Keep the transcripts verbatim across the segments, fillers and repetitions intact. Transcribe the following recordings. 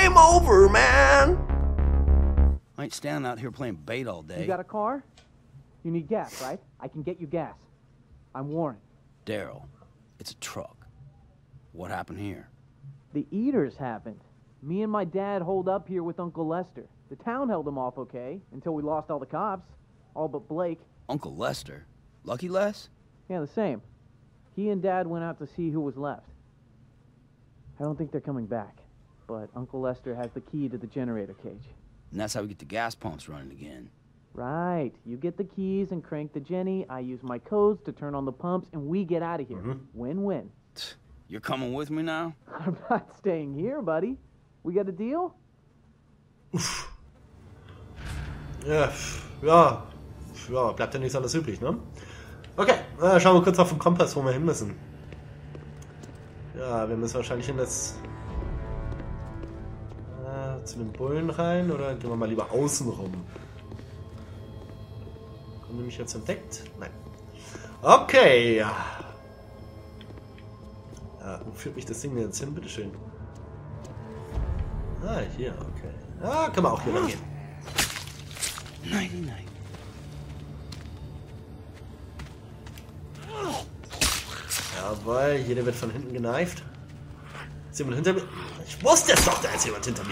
game over, man. I ain't standing out here playing bait all day. You got a car? You need gas, right? I can get you gas. I'm Warren. Daryl, it's a truck. What happened here? The Eaters happened. Me and my dad holed up here with Uncle Lester. The town held him off okay, until we lost all the cops. All but Blake. Uncle Lester? Lucky Les? Yeah, the same. He and Dad went out to see who was left. I don't think they're coming back. But Uncle Lester has the key to the generator cage. And that's how we get the gas pumps running again. Right. You get the keys and crank the Jenny. I use my codes to turn on the pumps, and we get out of here. Win-win. Mm-hmm. You're coming with me now? I'm not staying here, buddy. We got a deal? Uff. Ja, ja, ja, bleibt ja nichts anderes übrig, ne? Okay, äh, schauen wir kurz auf den Kompass, wo wir hin müssen. Ja, wir müssen wahrscheinlich in das... Äh, zu den Bullen rein, oder gehen wir mal lieber außen rum? Haben wir mich jetzt entdeckt? Nein. Okay, ja. Ja, wo führt mich das Ding denn jetzt hin, bitteschön? Ah, hier, okay. Ah, kann man auch hier lang gehen. Nein, nein. Jawohl, jeder wird von hinten geneift. Ist jemand hinter mir? Ich wusste es doch, da ist jemand hinter mir.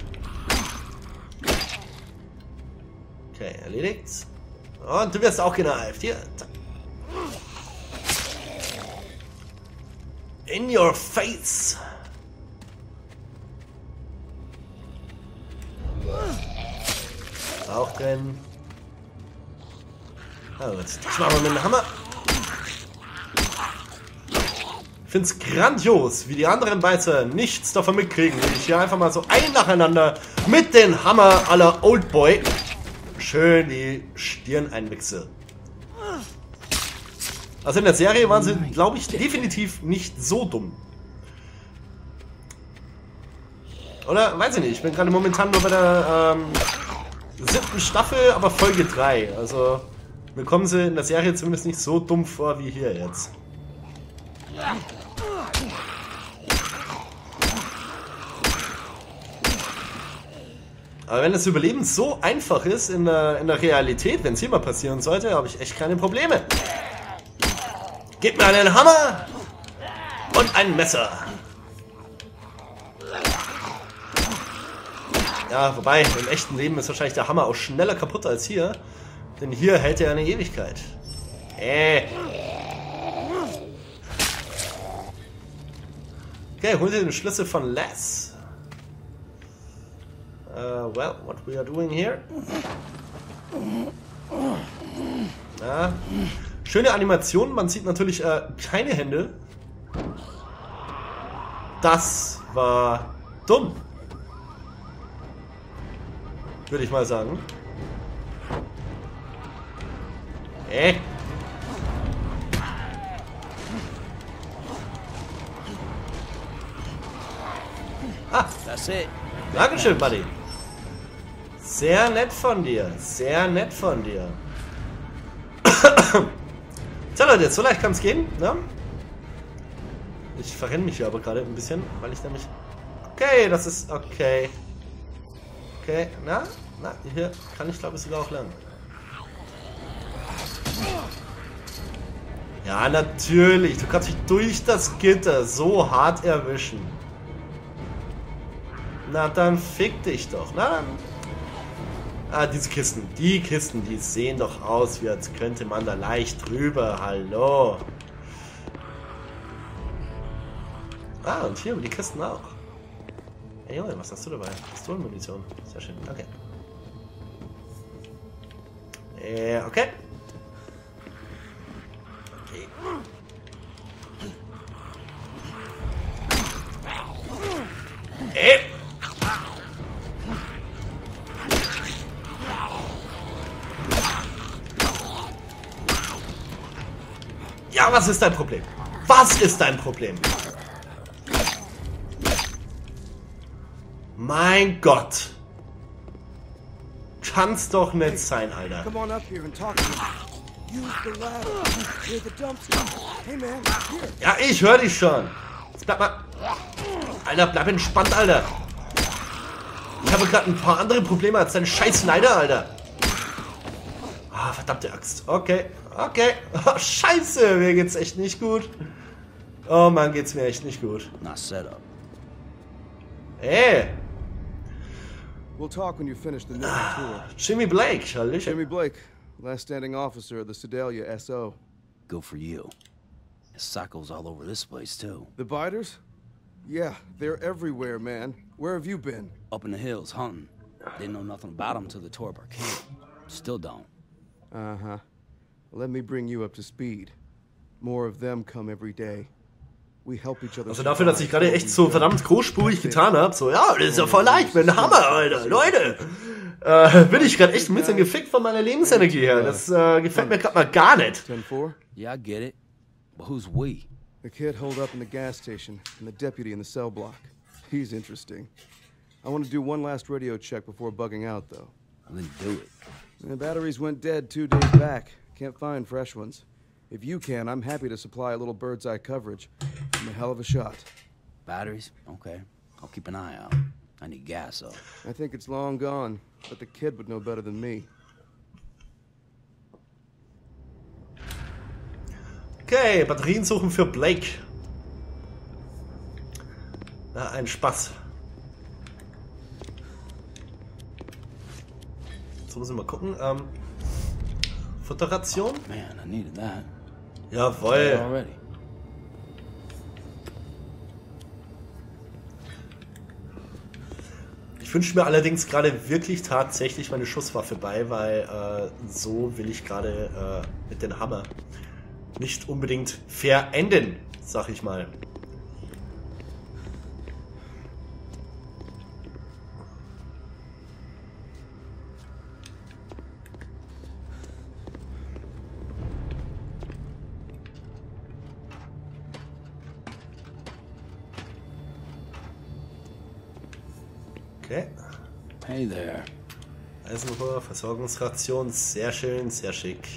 Okay, erledigt. Und du wirst auch geneift. Hier. In your face. Auch drin. Oh, jetzt machen wir mit dem Hammer. Ich finde es grandios, wie die anderen Beizer nichts davon mitkriegen, wie ich hier einfach mal so ein nacheinander mit dem Hammer à la Oldboy schön die Stirn einwichse. Also in der Serie waren sie, glaube ich, definitiv nicht so dumm. Oder? Weiß ich nicht. Ich bin gerade momentan nur bei der ähm, siebten Staffel, aber Folge drei. Also mir kommen sie in der Serie zumindest nicht so dumm vor wie hier jetzt. Aber wenn das Überleben so einfach ist in der, in der Realität, wenn es hier mal passieren sollte, habe ich echt keine Probleme. Gib mir einen Hammer und ein Messer. Ja, wobei, im echten Leben ist wahrscheinlich der Hammer auch schneller kaputt als hier. Denn hier hält er eine Ewigkeit. Äh. Okay, hol dir den Schlüssel von Les. Uh, well, what we are doing here? Ja. Schöne Animation, man sieht natürlich äh, keine Hände. Das war dumm. Würde ich mal sagen. Äh. Ah, That's it. Dankeschön, Buddy. Sehr nett von dir. Sehr nett von dir. Tja, Leute, so leicht kann es gehen, ne? Ich verrenne mich hier aber gerade ein bisschen, weil ich nämlich... Okay, das ist... Okay. Okay, na? Na, hier kann ich, glaube ich, sogar auch lernen. Ja, natürlich. Du kannst dich durch das Gitter so hart erwischen. Na, dann fick dich doch. Na, dann... Ah, diese Kisten. Die Kisten, die sehen doch aus, wie als könnte man da leicht drüber. Hallo. Ah, und hier die Kisten auch. Ey, Junge, was hast du dabei? Pistolenmunition. Sehr schön. Okay. Äh, okay. Okay. Ey. Ja, was ist dein Problem? Was ist dein Problem? Mein Gott. Kann's doch nicht sein, Alter. Ja, ich höre dich schon. Jetzt bleib mal... Alter, bleib entspannt, Alter. Ich habe gerade ein paar andere Probleme als deine scheiß Snider, Alter. Ah, verdammte Axt. Okay, okay. Oh, scheiße, mir geht's echt nicht gut. Oh Mann, geht's mir echt nicht gut. Not set up. Ey. We'll talk when you finish the next tour. Jimmy Blake, Hallöchen. Jimmy Blake, last standing officer of the Sedalia S O. Good for you. There's psychos all over this place, too. The biters? Yeah, they're everywhere, man. Where have you been? Up in the hills, hunting. Didn't know nothing about them till the tour of our camp. Still don't. Uh-huh. Let me bring you up to speed. More of them come every day. We help each other. Also dafür, dass ich gerade echt so verdammt großspurig getan habe, so, ja, das ist ja voll leicht, mit einem Hammer, Alter, Leute. Äh, bin ich gerade echt ein bisschen gefickt von meiner Lebensenergie her. Das äh, gefällt mir gerade mal gar nicht. ten four? Yeah, I get it. But who's we? The kid holed up in the gas station, and the deputy in the cell block. He's interesting. I want to do one last radio check before bugging out, though. Well, then do it. The batteries went dead two days back. Can't find fresh ones. If you can, I'm happy to supply a little bird's eye coverage. I'm a hell of a shot. Batteries? Okay. I'll keep an eye out. I need gas, though. I think it's long gone, but the kid would know better than me. Okay, Batterien suchen für Blake. Na, ein Spaß. So muss ich mal gucken. Ähm, Futterration? Man, I needed that. Jawohl. Already. Ich wünsche mir allerdings gerade wirklich tatsächlich meine Schusswaffe bei, weil äh, so will ich gerade äh, mit dem Hammer nicht unbedingt verenden, sag ich mal. Okay. Hey there. Eisenrohr, Versorgungsration, sehr schön, sehr schick.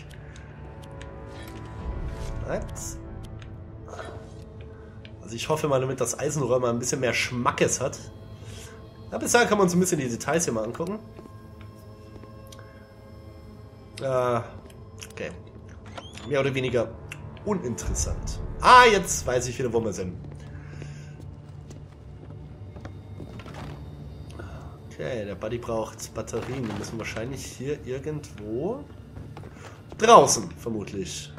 Also ich hoffe mal, damit das Eisenrohr mal ein bisschen mehr Schmackes hat. Ja, bis dahin kann man uns ein bisschen die Details hier mal angucken. Äh, okay. Mehr oder weniger uninteressant. Ah, jetzt weiß ich wieder, wo wir sind. Okay, der Buddy braucht Batterien. Die müssen wahrscheinlich hier irgendwo draußen, vermutlich,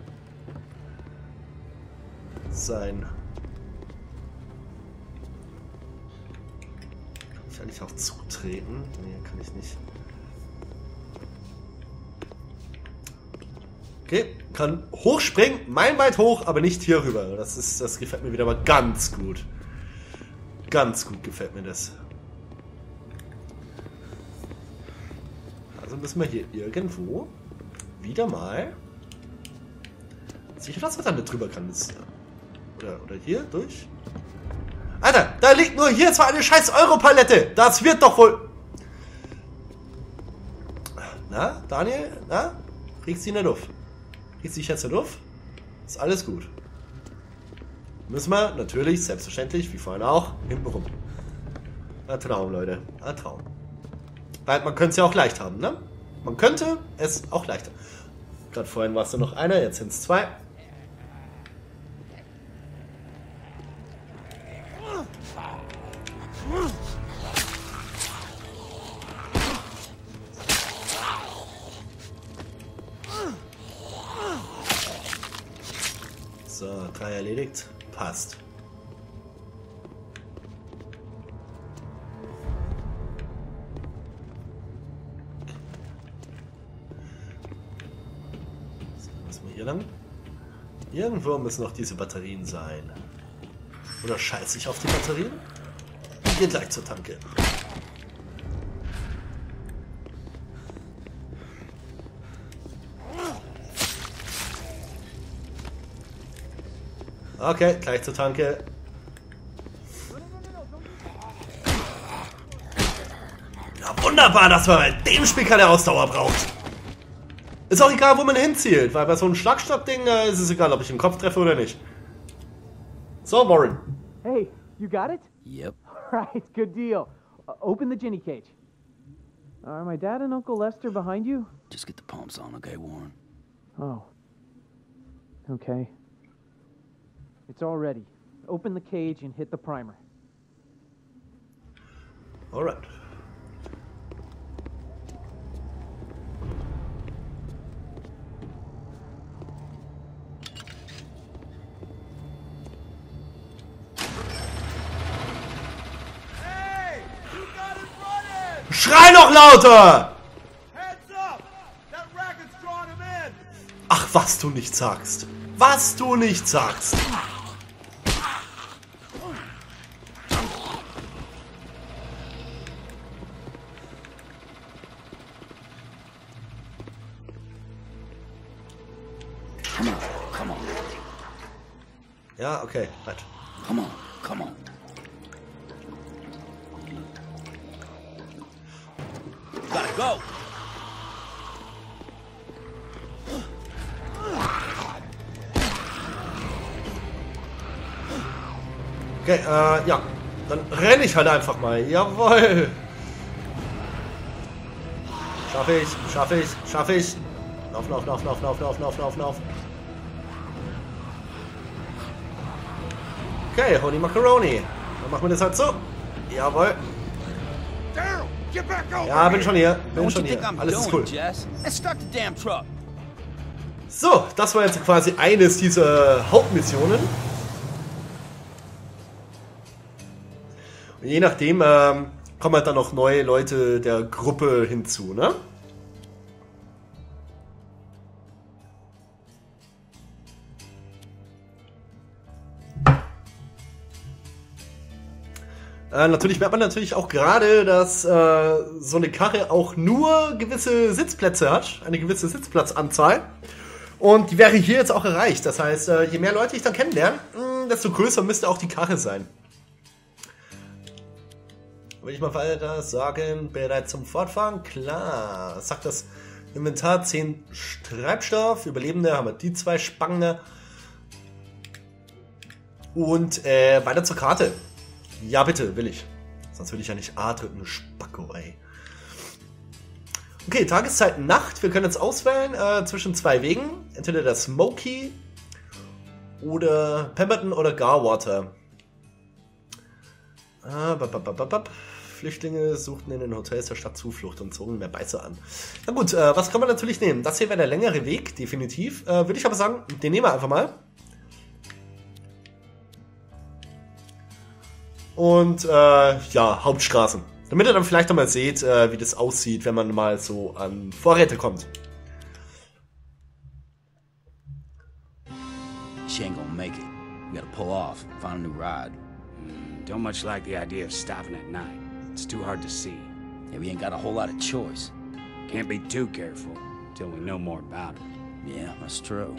sein. Kann ich eigentlich auch zutreten? Nee, kann ich nicht. Okay, kann hochspringen, meilenweit hoch, aber nicht hier rüber. Das ist, das gefällt mir wieder mal ganz gut. Ganz gut gefällt mir das. Also müssen wir hier irgendwo wieder mal. Sicher, dass er da nicht drüber kann. Das, oder, oder hier durch. Alter, da liegt nur hier zwar eine scheiß Europalette. Das wird doch wohl. Na, Daniel? Na? Kriegst du ihn nicht auf? Kriegst du dich jetzt nicht auf? Ist alles gut. Müssen wir natürlich, selbstverständlich, wie vorhin auch, hintenrum. Ein Traum, Leute. Ein Traum. Weil man könnte es ja auch leicht haben, ne? Man könnte es auch leichter. Gerade vorhin war es nur noch einer, jetzt sind es zwei. So, drei erledigt. Passt. Hier lang. Irgendwo müssen noch diese Batterien sein. Oder scheiße ich auf die Batterien? Ich gehe gleich zur Tanke. Okay, gleich zur Tanke. Ja, wunderbar, dass man bei dem Spiel keine Ausdauer braucht. Ist auch egal, wo man hinzielt, weil bei so einem Schlagstock-Ding äh, ist es egal, ob ich den Kopf treffe oder nicht. So, Warren. Hey, you got it? Yep. Right, good deal. Uh, open the Ginny cage. Are my dad and Uncle Lester behind you? Just get the pumps on, okay, Warren? Oh. Okay. It's all ready. Open the cage and hit the primer. All right. Schrei noch lauter! Ach, was du nicht sagst. Was du nicht sagst. Come on, come on. Ja, okay, halt. Come on, come on. Gotta go. Okay, äh, ja. Dann renne ich halt einfach mal. Jawohl. Schaffe ich, schaffe ich, schaffe ich. Lauf, lauf, lauf, lauf, lauf, lauf, lauf, lauf, lauf. Okay, Holy Macaroni. Dann machen wir das halt so. Jawohl. Ja, bin schon hier. Bin schon hier. Alles ist cool. So, das war jetzt quasi eines dieser Hauptmissionen. Und je nachdem ähm, kommen halt dann noch neue Leute der Gruppe hinzu, ne? Äh, natürlich merkt man natürlich auch gerade, dass äh, so eine Karre auch nur gewisse Sitzplätze hat, eine gewisse Sitzplatzanzahl. Und die wäre hier jetzt auch erreicht. Das heißt, äh, je mehr Leute ich dann kennenlerne, mh, desto größer müsste auch die Karre sein. Will ich mal weiter sagen, bereit zum Fortfahren? Klar. Sagt das Inventar zehn Treibstoff, Überlebende haben wir die zwei Spangen. Und äh, weiter zur Karte. Ja, bitte, will ich. Sonst würde ich ja nicht A drücken, Spacko, ey. Okay, Tageszeit, Nacht. Wir können jetzt auswählen äh, zwischen zwei Wegen. Entweder der Smoky oder Pemberton oder Garwater. Ah, bap, bap, bap, bap. Flüchtlinge suchten in den Hotels der Stadt Zuflucht und zogen mehr Beiße an. Na gut, äh, was kann man natürlich nehmen? Das hier wäre der längere Weg, definitiv. Äh, Würde ich aber sagen, den nehmen wir einfach mal. Und äh, ja, Hauptstraßen. Damit ihr dann vielleicht nochmal seht, äh, wie das aussieht, wenn man mal so an Vorräte kommt. She ain't gonna make it. We gotta pull off, find a new ride. Mm, don't much like the idea of stopping at night. It's too hard to see. Yeah, we ain't got a whole lot of choice. Can't be too careful until we know more about it. Yeah, that's true.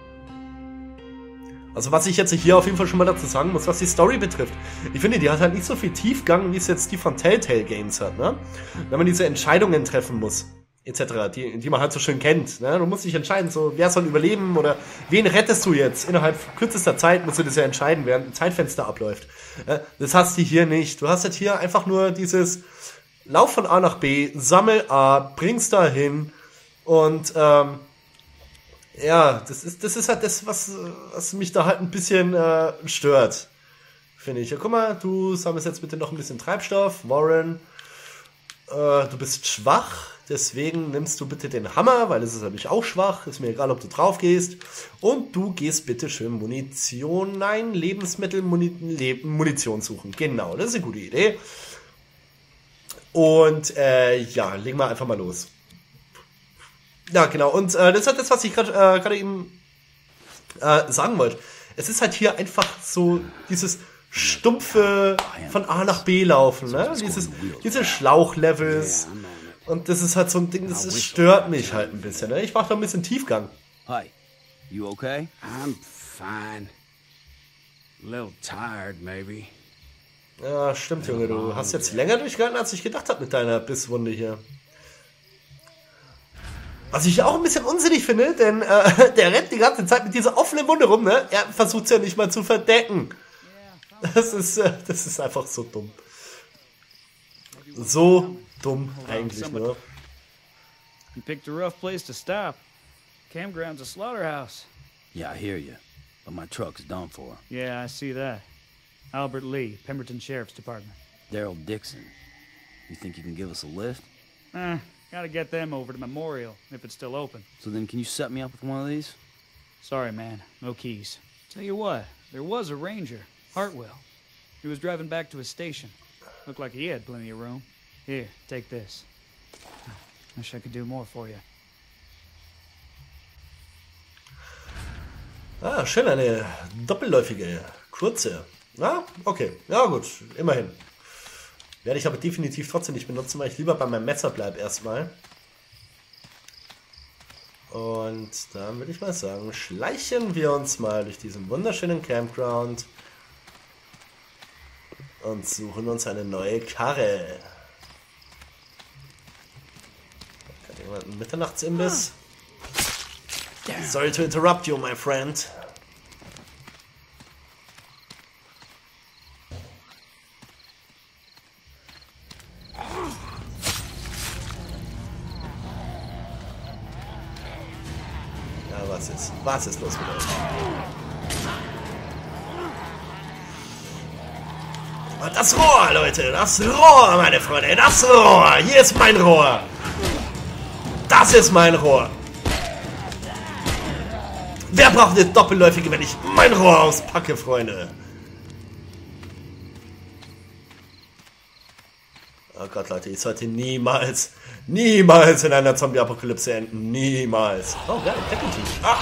Also was ich jetzt hier auf jeden Fall schon mal dazu sagen muss, was die Story betrifft. Ich finde, die hat halt nicht so viel Tiefgang, wie es jetzt die von Telltale Games hat, ne? Wenn man diese Entscheidungen treffen muss, et cetera, die, die man halt so schön kennt, ne? Du musst dich entscheiden, so, wer soll überleben oder wen rettest du jetzt? Innerhalb kürzester Zeit musst du das ja entscheiden, während ein Zeitfenster abläuft. Das hast du hier nicht. Du hast halt hier einfach nur dieses Lauf von A nach B, sammel A, bring's da hin und, ähm, ja, das ist, das ist halt das, was, was mich da halt ein bisschen äh, stört, finde ich. Ja, guck mal, du sammelst jetzt bitte noch ein bisschen Treibstoff. Warren, äh, du bist schwach, deswegen nimmst du bitte den Hammer, weil es ist nämlich auch schwach. Ist mir egal, ob du drauf gehst. Und du gehst bitte schön Munition, nein, Lebensmittel, Muni, Le Munition suchen. Genau, das ist eine gute Idee. Und äh, ja, legen wir einfach mal los. Ja, genau. Und äh, das ist halt das, was ich gerade äh, gerade eben äh, sagen wollte. Es ist halt hier einfach so dieses stumpfe von A nach B laufen, ne? Dieses, diese Schlauchlevels. Und das ist halt so ein Ding, das, das stört mich halt ein bisschen, ne? Ich brauche da ein bisschen Tiefgang. Hi, you okay? I'm fine. A little tired, maybe. Ja, stimmt, Junge. Du hast jetzt länger durchgehalten, als ich gedacht habe mit deiner Bisswunde hier. Was ich auch ein bisschen unsinnig finde, denn äh, der rennt die ganze Zeit mit dieser offenen Wunde rum, ne? Er versucht es ja nicht mal zu verdecken. Das ist, äh, das ist einfach so dumm. So dumm Hold on, eigentlich somebody- nur. You picked a rough place to stop. Campground's a slaughterhouse. Yeah, I hear you. But my truck's done for. Yeah, I see that. Albert Lee, Pemberton Sheriff's Department. Daryl Dixon. You think you can give us a lift? Eh, gotta get them over to Memorial, if it's still open. So then can you set me up with one of these? Sorry, man. No keys. Tell you what, there was a ranger, Hartwell. He was driving back to his station. Looked like he had plenty of room. Here, take this. Wish I could do more for you. Ah, schön, eine doppelläufige, kurze. Na, okay. Ja gut, immerhin. Werde ich aber definitiv trotzdem nicht benutzen, weil ich lieber bei meinem Messer bleibe erstmal. Und dann würde ich mal sagen, schleichen wir uns mal durch diesen wunderschönen Campground und suchen uns eine neue Karre. Hat jemand einen Mitternachtsimbiss? Sorry to interrupt you, my friend. Ja, was ist? Was ist los mit euch? Und das Rohr, Leute, das Rohr, meine Freunde, das Rohr. Hier ist mein Rohr. Das ist mein Rohr. Wer braucht eine doppelläufige, wenn ich mein Rohr auspacke, Freunde? Oh Gott, Leute, ich sollte niemals, niemals in einer Zombie-Apokalypse enden. Niemals. Oh, geil, Deputy. Ah!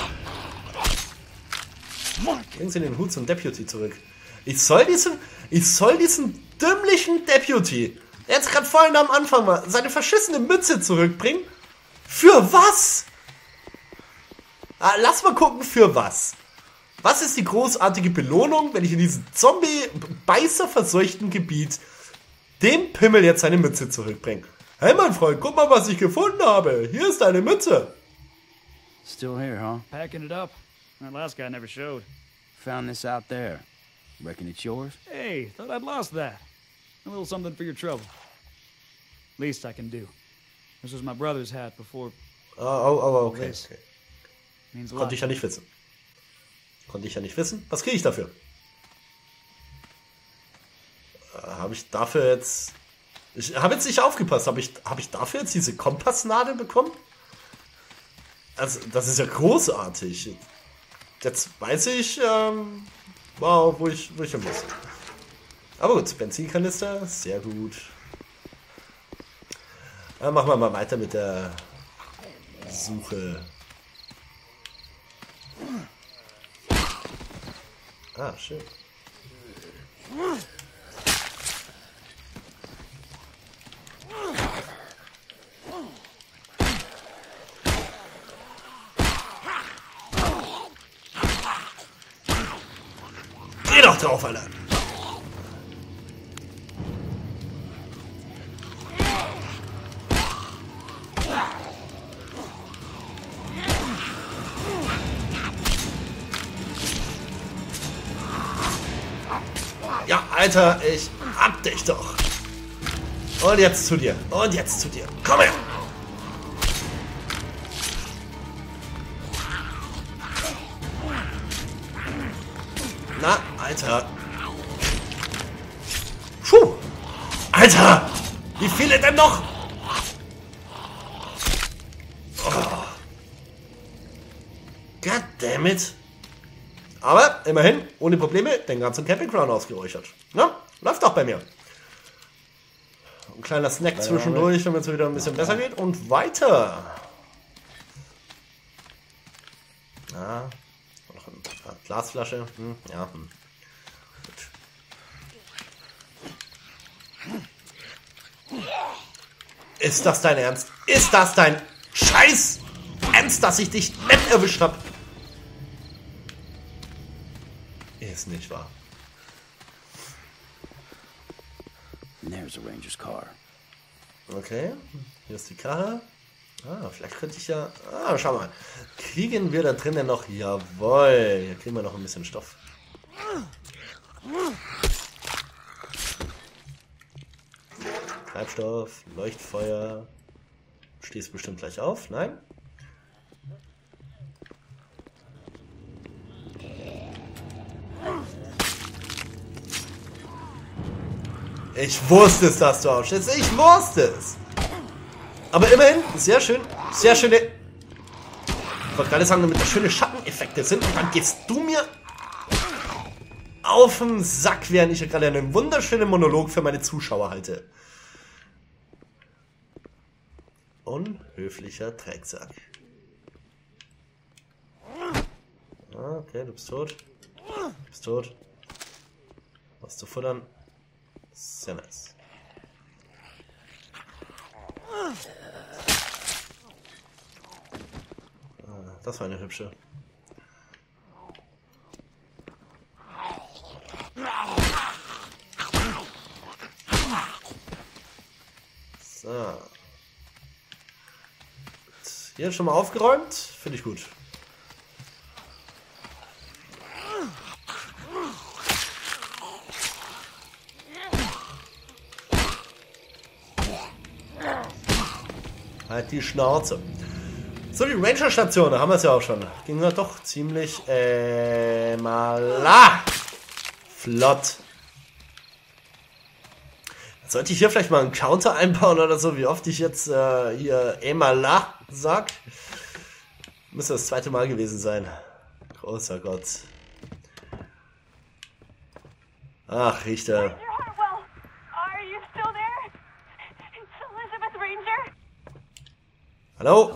Bringen Sie den Hut zum Deputy zurück. Ich soll diesen, ich soll diesen dümmlichen Deputy, der jetzt gerade vorhin am Anfang war, seine verschissene Mütze zurückbringen? Für was? Ah, lass mal gucken, für was. Was ist die großartige Belohnung, wenn ich in diesem Zombie-Beißer-verseuchten Gebiet dem Pimmel jetzt seine Mütze zurückbringe? Hey, mein Freund, guck mal, was ich gefunden habe. Hier ist deine Mütze. Still here, huh? Packing it up. That last guy never showed. Found this out there. Reckon it's yours? Hey, thought I'd lost that. A little something for your trouble. Least I can do. This was my brother's hat before. Oh, oh, oh, okay. This okay. means a lot. Konnte ich ja nicht wissen. Konnte ich ja nicht wissen. Was kriege ich dafür? Äh, habe ich dafür jetzt... Ich habe jetzt nicht aufgepasst. Habe ich, habe ich dafür jetzt diese Kompassnadel bekommen? Also, das ist ja großartig. Jetzt weiß ich, ähm, wow, wo ich, wo ich hin muss. Aber gut, Benzinkanister, sehr gut. Dann machen wir mal weiter mit der Suche. Ah, schön. Geh doch drauf, Alter! Ja, Alter, ich hab dich doch. Und jetzt zu dir. Und jetzt zu dir. Komm her. Na, Alter. Puh. Alter. Wie viele denn noch? Oh. Goddammit. Aber immerhin, ohne Probleme, den ganzen Campingground ausgeräuchert. Na, läuft auch bei mir. Ein kleiner Snack zwischendurch, damit es wieder ein bisschen besser geht. Und weiter. Ja, noch eine Glasflasche. Hm, ja, hm. Gut. Ist das dein Ernst? Ist das dein Scheiß Ernst, dass ich dich nicht erwischt habe? Ist nicht wahr. There's a Ranger's car. Okay, hier ist die Karre. Ah, vielleicht könnte ich ja... Ah, schau mal. Kriegen wir da drinnen noch... Jawohl, hier kriegen wir noch ein bisschen Stoff. Treibstoff, Leuchtfeuer. Du stehst bestimmt gleich auf. Nein? Ich wusste es, dass du aufstehst. Ich wusste es. Aber immerhin, sehr schön. Sehr schöne... Ich wollte gerade sagen, damit das schöne Schatteneffekte sind. Und dann gehst du mir auf den Sack, während ich gerade einen wunderschönen Monolog für meine Zuschauer halte. Unhöflicher Drecksack. Okay, du bist tot. Du bist tot. Was zu futtern. Sehr nice. Ah, das war eine hübsche. So. Hier schon mal aufgeräumt. Finde ich gut. Halt die Schnauze. So, die Ranger-Station, da haben wir es ja auch schon. Ging ja doch ziemlich äh, mal ah, flott. Sollte ich hier vielleicht mal einen Counter einbauen oder so, wie oft ich jetzt äh, hier Emala sag? Müsste das zweite Mal gewesen sein. Großer Gott. Ach, Richter. Hallo?